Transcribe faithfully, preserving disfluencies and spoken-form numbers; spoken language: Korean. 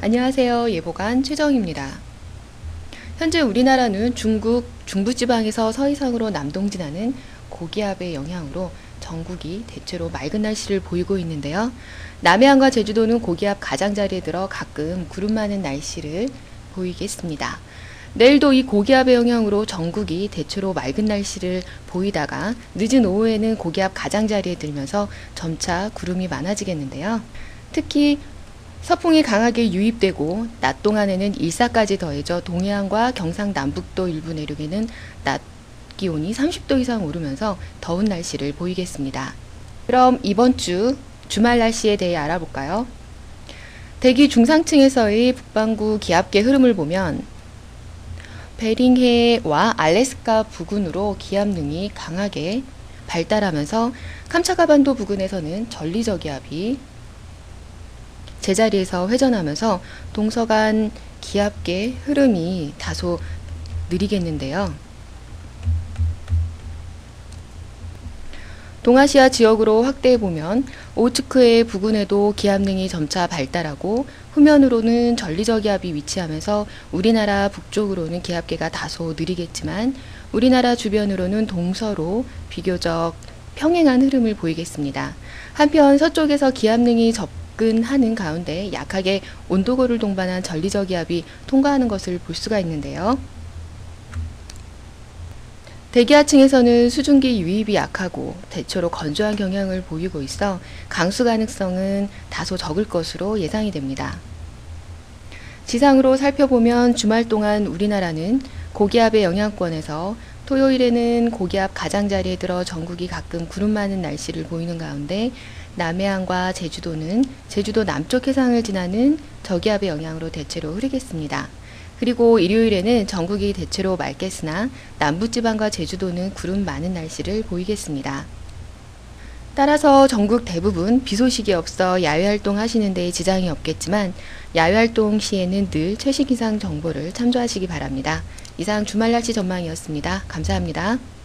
안녕하세요. 예보관 최정입니다. 현재 우리나라는 중국 중부지방에서 서해상으로 남동진하는 고기압의 영향으로 전국이 대체로 맑은 날씨를 보이고 있는데요. 남해안과 제주도는 고기압 가장자리에 들어 가끔 구름 많은 날씨를 보이겠습니다. 내일도 이 고기압의 영향으로 전국이 대체로 맑은 날씨를 보이다가 늦은 오후에는 고기압 가장자리에 들면서 점차 구름이 많아지겠는데요. 특히 서풍이 강하게 유입되고 낮 동안에는 일사까지 더해져 동해안과 경상남북도 일부 내륙에는 낮 기온이 삼십 도 이상 오르면서 더운 날씨를 보이겠습니다. 그럼 이번 주 주말 날씨에 대해 알아볼까요? 대기 중상층에서의 북반구 기압계 흐름을 보면 베링해와 알래스카 부근으로 기압능이 강하게 발달하면서 캄차카반도 부근에서는 전리저기압이 제자리에서 회전하면서 동서간 기압계 흐름이 다소 느리겠는데요. 동아시아 지역으로 확대해보면 오츠크해 부근에도 기압능이 점차 발달하고 후면으로는 전리저기압이 위치하면서 우리나라 북쪽으로는 기압계가 다소 느리겠지만 우리나라 주변으로는 동서로 비교적 평행한 흐름을 보이겠습니다. 한편 서쪽에서 기압능이 접 접근하는 가운데 약하게 온도고를 동반한 전리저기압이 통과하는 것을 볼 수가 있는데요. 대기하층에서는 수증기 유입이 약하고 대체로 건조한 경향을 보이고 있어 강수 가능성은 다소 적을 것으로 예상이 됩니다. 지상으로 살펴보면 주말 동안 우리나라는 고기압의 영향권에서 토요일에는 고기압 가장자리에 들어 전국이 가끔 구름 많은 날씨를 보이는 가운데 남해안과 제주도는 제주도 남쪽 해상을 지나는 저기압의 영향으로 대체로 흐리겠습니다. 그리고 일요일에는 전국이 대체로 맑겠으나 남부지방과 제주도는 구름 많은 날씨를 보이겠습니다. 따라서 전국 대부분 비 소식이 없어 야외활동 하시는 데 지장이 없겠지만 야외활동 시에는 늘 최신 기상 정보를 참조하시기 바랍니다. 이상 주말 날씨 전망이었습니다. 감사합니다.